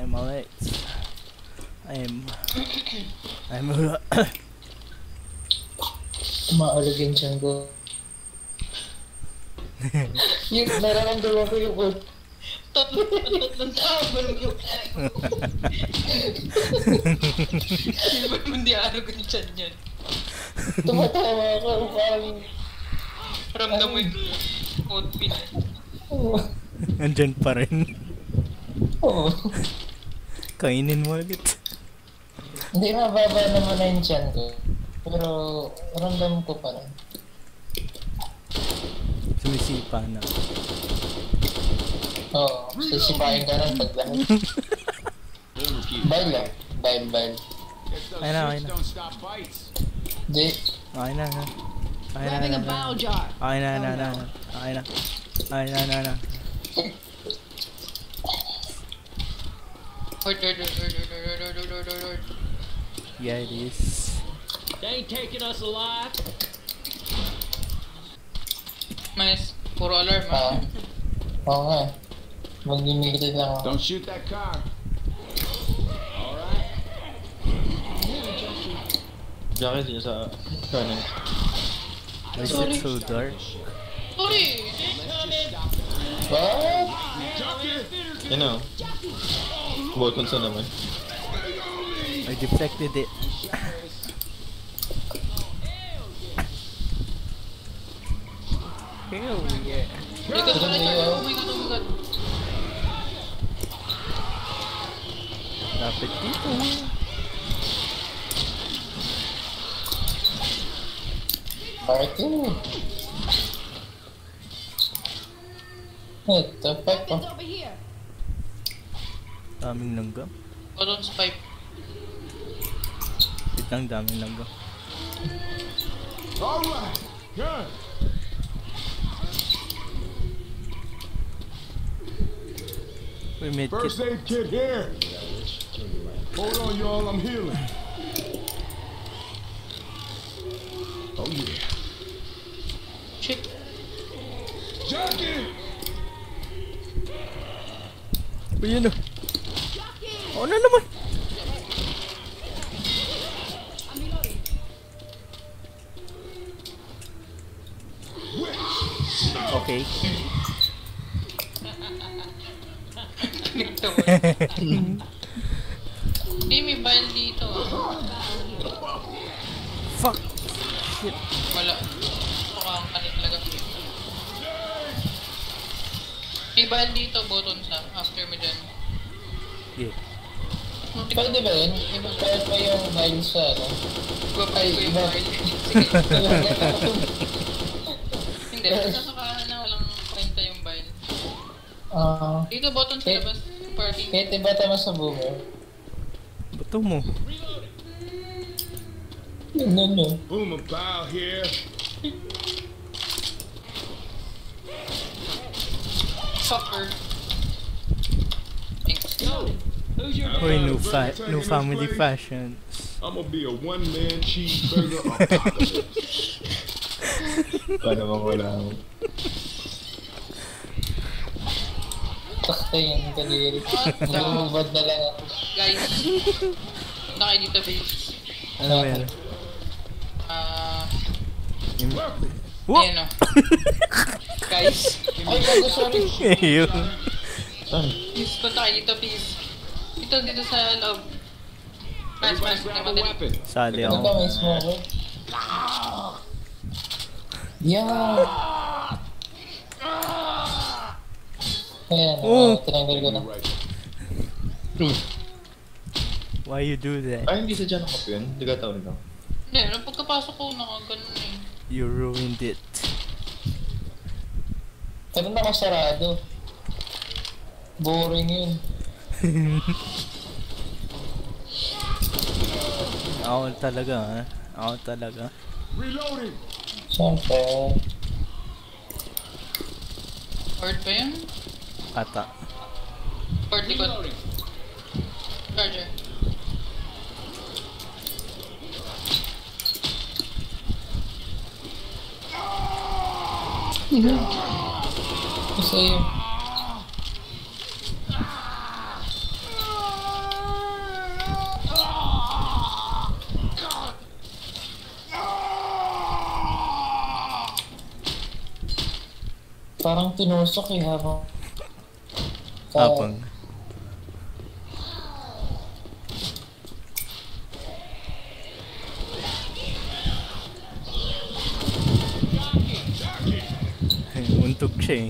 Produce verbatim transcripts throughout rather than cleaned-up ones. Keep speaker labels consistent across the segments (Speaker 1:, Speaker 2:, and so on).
Speaker 1: I'm alright. I'm... I'm...
Speaker 2: Umaalog yung tiyan ko. Yung nararamdaman ko yung good.
Speaker 3: Tatlong tatlong tao ba naman yung kaya ko? Hindi ba naman di alog yung tiyan yan?
Speaker 2: Tumatawa ako, parang...
Speaker 3: Ramdam mo yung code pin eh.
Speaker 2: Oo.
Speaker 1: Andyan pa rin.
Speaker 2: Oo.
Speaker 1: Kainin mo ulit.
Speaker 2: Hindi, mababa naman na yung tiyan ko. Pero ramdam ko pa rin.
Speaker 1: Sumisipa na.
Speaker 2: Oo, sisipain ka rin pag lahat. Bail lang. Bail, bail.
Speaker 1: Ayun na, ayun na.
Speaker 2: Di.
Speaker 1: Ayun na, na. Ayun na,
Speaker 4: Grabbing
Speaker 1: na,
Speaker 4: a
Speaker 1: na.
Speaker 4: bile jar.
Speaker 1: Ayun na, na, na. Ayun na. Ayun na, na, na.
Speaker 3: Hord, hord, hord, hord, hord, hord, hord, hord, hord, hord.
Speaker 1: Yeah, it is.
Speaker 5: They ain't taking us alive.
Speaker 3: Mas, puro alarm
Speaker 2: Ah.
Speaker 3: ah.
Speaker 2: Oo nga. Mag-imigate lang ako.
Speaker 6: Don't shoot that car. All right.
Speaker 7: Jacket yun sa kanan.
Speaker 1: Why is
Speaker 3: Sorry.
Speaker 1: it so dark?
Speaker 3: Sorry!
Speaker 2: What?
Speaker 7: Yun o. Ball sa naman.
Speaker 1: I deflected it. Hell yeah.
Speaker 3: Oh my god, oh my god, oh my god, oh my god.
Speaker 1: Dapat dito.
Speaker 2: Martin. What the fuck?
Speaker 4: Weapons over here.
Speaker 1: Daming langgam.
Speaker 3: Bottom pipe.
Speaker 1: Biglang daming langgam.
Speaker 6: All right. Good.
Speaker 1: Uy, medkit.
Speaker 6: First aid kit here. Hold on, y'all. I'm healing. Oh yeah.
Speaker 3: Shit.
Speaker 6: Jackie.
Speaker 1: Uy, yun o. Oh, na naman. Okay.
Speaker 3: Nagtawa. Hindi, may bile dito ah.
Speaker 1: Fuck.
Speaker 3: Wala. Mukhang kanin talaga. May bile dito, button sa. After mo dyan.
Speaker 1: Yeah.
Speaker 2: Pwede ba yun? Pwede pa yung bail sa ano?
Speaker 3: Gopay ko yung
Speaker 2: iba.
Speaker 3: bile. Sige. Hindi, basta sa kanan na walang kwenta yung bile.
Speaker 2: Ah,
Speaker 3: Dito, button sa labas. Party.
Speaker 2: kahit iba tama sa boomer.
Speaker 1: Bato mo.
Speaker 2: Ano no?
Speaker 6: Boom, a bow here.
Speaker 3: Fucker. Thanks.
Speaker 5: Who's your
Speaker 1: Uy, new,
Speaker 6: Uh,
Speaker 1: fa
Speaker 6: burger
Speaker 1: new
Speaker 6: taking
Speaker 1: family
Speaker 6: this place?
Speaker 1: fashion.
Speaker 6: I'm gonna be a one-man cheeseburger apocalypse.
Speaker 7: Paano bang wala ako?
Speaker 2: Takta yung kadiri. Nagmumubad na lang ako.
Speaker 3: Guys. Punta kayo dito, base.
Speaker 1: Ano meron?
Speaker 3: Ah...
Speaker 1: Yung...
Speaker 3: Uh, Ayan o. Guys.
Speaker 2: Ay, bago, sorry.
Speaker 1: Ayun.
Speaker 7: Saan?
Speaker 3: Please, punta kayo dito, please. Dito, dito sa loob. Match, match,
Speaker 6: Everybody grab
Speaker 3: naman
Speaker 6: a
Speaker 3: din.
Speaker 6: weapon.
Speaker 1: Sali
Speaker 2: Ano ba
Speaker 1: ako.
Speaker 2: may smoker? Yeah! Ayan,
Speaker 1: Oh.
Speaker 2: oh. tinanggal ko na.
Speaker 1: Why you do that?
Speaker 7: Ay, hindi sa dyan ako yun. Hindi ka taon lang.
Speaker 3: Hindi, nung pagkapasok ko, nakaganon eh.
Speaker 1: You ruined it.
Speaker 2: Pero nakasarado. Boring yun.
Speaker 1: Ako talaga, ha? Ako talaga.
Speaker 6: Reloading.
Speaker 2: Siyempre.
Speaker 3: Hard ba yun?
Speaker 1: Ata.
Speaker 3: Hard likod. Charger.
Speaker 2: Kasi Parang tinusok eh habang...
Speaker 1: Habang. Ay, untog siya eh.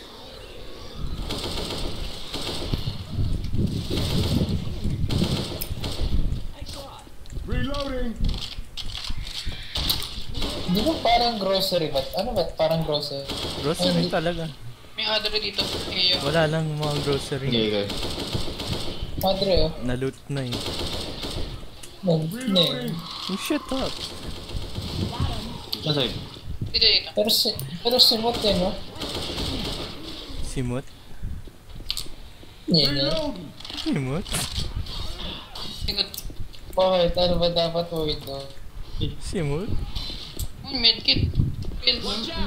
Speaker 6: Reloading.
Speaker 2: Di ba parang grocery ba? Ano ba? Parang grocery.
Speaker 1: Grocery talaga.
Speaker 3: May other dito. Iyo.
Speaker 1: Wala lang yung mga grocery.
Speaker 7: Hindi ka.
Speaker 2: Madre oh.
Speaker 1: Na-loot na eh.
Speaker 2: Nag-
Speaker 6: Reloading.
Speaker 1: Oh, shut up.
Speaker 7: Nasa'yo?
Speaker 3: Dito dito.
Speaker 2: Pero si... Pero si Mot yan no?
Speaker 1: Simot?
Speaker 2: Yan yan.
Speaker 6: Reloading.
Speaker 1: Simot?
Speaker 3: Sigot.
Speaker 2: Bakit? Ano ba dapat wait no?
Speaker 1: Simot?
Speaker 3: Oh, medkit. Pills.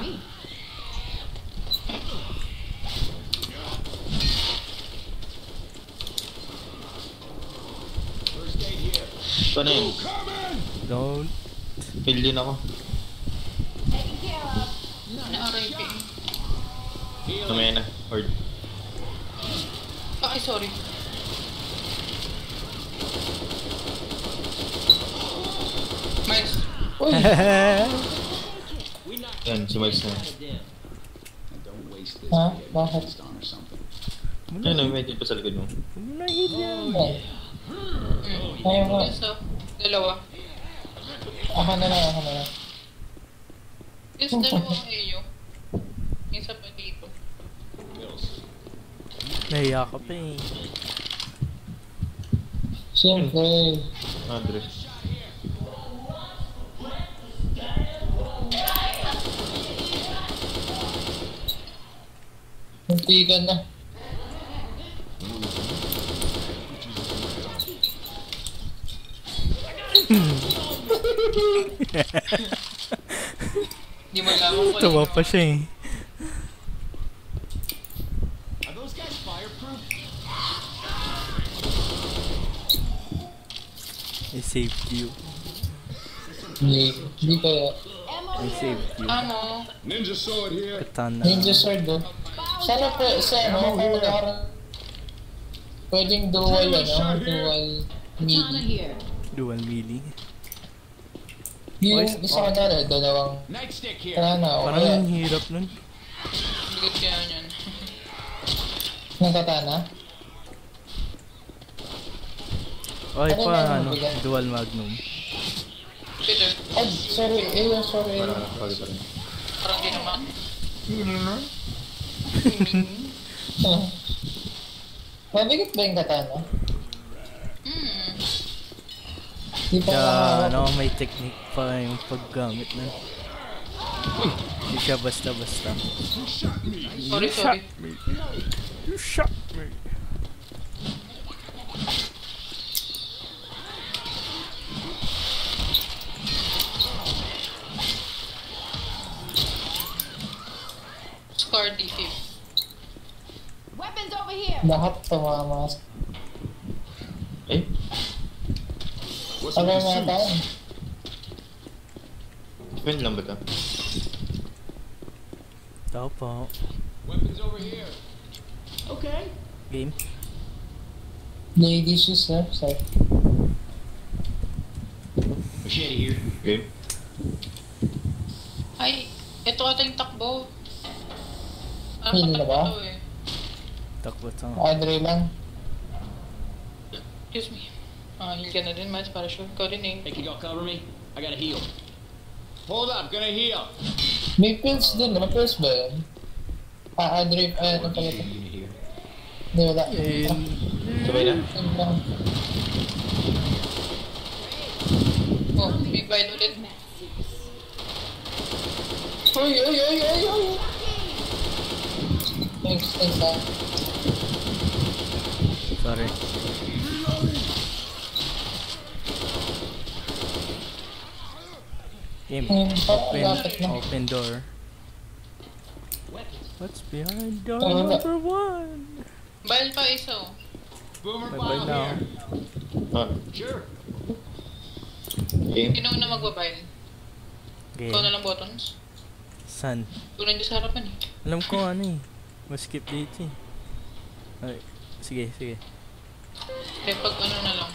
Speaker 6: First aid here.
Speaker 7: Ito na yun.
Speaker 6: Coming.
Speaker 1: Don't.
Speaker 7: Heal din ako.
Speaker 3: Na-R I P.
Speaker 7: Namaya na. Horde.
Speaker 3: Ay, sorry. Miles.
Speaker 2: Uy!
Speaker 7: Yan, si Miles na.
Speaker 6: Don't waste this.
Speaker 2: Ha? Bakit?
Speaker 6: On or something.
Speaker 7: Yan, no, may pa sa likod mo.
Speaker 1: Nahid yan.
Speaker 2: Ay,
Speaker 3: Hmm.
Speaker 2: ayaw nga.
Speaker 3: Yes, oh. Dalawa.
Speaker 2: Ako na lang, ako na lang.
Speaker 3: Yes, dalawa kayo. Isa pa dito.
Speaker 1: Nahiya ka pa eh.
Speaker 2: Siyempre.
Speaker 7: Andre.
Speaker 2: Muntikan na.
Speaker 3: Di mo alam kung
Speaker 1: Tawa pa siya eh.
Speaker 6: Are those guys fireproof?
Speaker 1: I saved you.
Speaker 2: Hindi, hindi kaya.
Speaker 1: I saved you.
Speaker 3: Ano?
Speaker 6: Ninja sword here.
Speaker 1: Katana.
Speaker 2: Ninja sword do. Sana po, sa ano, kung magkakaroon. Pwedeng dual, ano, dual melee.
Speaker 1: Dual melee.
Speaker 2: Yung
Speaker 1: Boys,
Speaker 2: isa ko na, dalawang
Speaker 6: Nightstick here.
Speaker 2: katana o
Speaker 1: Parang
Speaker 2: kaya
Speaker 1: ang hirap nun.
Speaker 3: Bigot kaya yan.
Speaker 2: ng katana.
Speaker 1: Ay
Speaker 2: Ano
Speaker 1: pa,
Speaker 2: na,
Speaker 1: ano,
Speaker 2: bigyan?
Speaker 1: dual magnum.
Speaker 3: Peter,
Speaker 2: Ay, sorry, eh, sorry.
Speaker 7: Parang nakapagay pa rin.
Speaker 3: parang di naman.
Speaker 2: Mabigat ba yung katana?
Speaker 3: Hmm.
Speaker 2: Di pa
Speaker 1: Kaya,
Speaker 2: nakakawak.
Speaker 1: ano, may technique pa yung paggamit nun. Hindi siya basta-basta.
Speaker 3: Sorry, sorry.
Speaker 1: You shot me.
Speaker 3: Scar D K.
Speaker 4: Weapons over here.
Speaker 2: Lahat tumama.
Speaker 7: Eh?
Speaker 6: What's
Speaker 2: Sabi
Speaker 6: with
Speaker 2: mga
Speaker 6: the
Speaker 2: tao.
Speaker 6: suits?
Speaker 7: Defend lang ba ito?
Speaker 1: Tao po.
Speaker 6: Weapons over here.
Speaker 5: Okay.
Speaker 1: Game.
Speaker 2: Ladies shoes, ha? Sorry.
Speaker 5: Machete here.
Speaker 7: Game?
Speaker 3: Ay, ito ata yung takbo. Parang
Speaker 2: Hindi na
Speaker 3: patakbo
Speaker 2: ba?
Speaker 3: to eh.
Speaker 1: Takbot sa
Speaker 2: Andre lang.
Speaker 3: Excuse me. Ah, heal ka na din, Miles, para sure. Ikaw rin eh.
Speaker 5: Hey, can y'all cover me? I gotta heal. Hold up, gonna heal.
Speaker 2: May pills din, may pills ba yun? Ah, Andre, ay, ano pala ito?
Speaker 5: Unit here.
Speaker 2: Hindi, wala.
Speaker 1: Yun.
Speaker 7: Sabay na?
Speaker 2: Yun lang.
Speaker 3: Oh, big bite ulit.
Speaker 2: Uy, uy, uy, uy, uy! Thanks, thanks, ah.
Speaker 1: Sorry. Game.
Speaker 2: Hmm,
Speaker 1: Open,
Speaker 2: lapit na.
Speaker 1: open door. What's behind door
Speaker 2: Tama na.
Speaker 1: number one?
Speaker 3: Bile pa isa oh.
Speaker 6: Boomer
Speaker 1: Bye-bye
Speaker 6: bomb
Speaker 1: now.
Speaker 6: here.
Speaker 7: Ah,
Speaker 6: Sure.
Speaker 7: game?
Speaker 3: Sino na magbabile? Ikaw na
Speaker 1: Game.
Speaker 3: lang buttons.
Speaker 1: San?
Speaker 3: Ikaw nandiyan sa harapan eh.
Speaker 1: Alam ko ano eh. Mas-skip dito eh. Ay, sige, sige.
Speaker 3: Eh, pag ano na lang.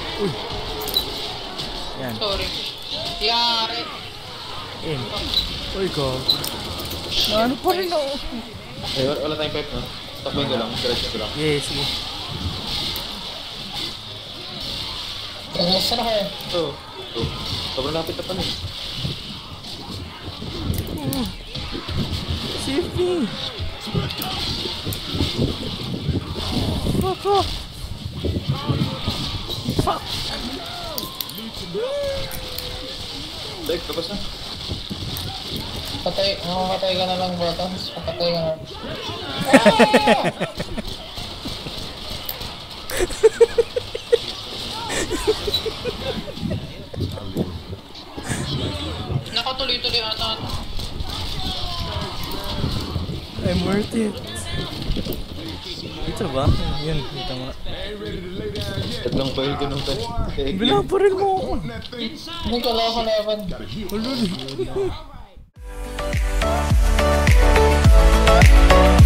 Speaker 1: Yan.
Speaker 3: Sorry. Yari.
Speaker 1: In. Uy, go. Ano pa rin ako?
Speaker 7: Eh, wala, wala tayong pipe, no? Takbuhin ko lang, diretso ko lang.
Speaker 1: Yeah, sige.
Speaker 2: Nasa na kayo?
Speaker 7: Ito. Ito. Sobrang lapit na pala eh.
Speaker 1: Save me! Fuck off! Fuck!
Speaker 7: Dek, tapos na.
Speaker 2: Patay, makakatay ka na lang bro. Tapos patay ka na.
Speaker 3: Nakatuloy-tuloy ata.
Speaker 1: I'm worth it. Ito ba? Yun, ito nga.
Speaker 7: Tatlong foil ko nung tayo.
Speaker 1: Bila pa rin mo ako.
Speaker 2: Hindi ko lang ako na Evan.
Speaker 1: Ulul.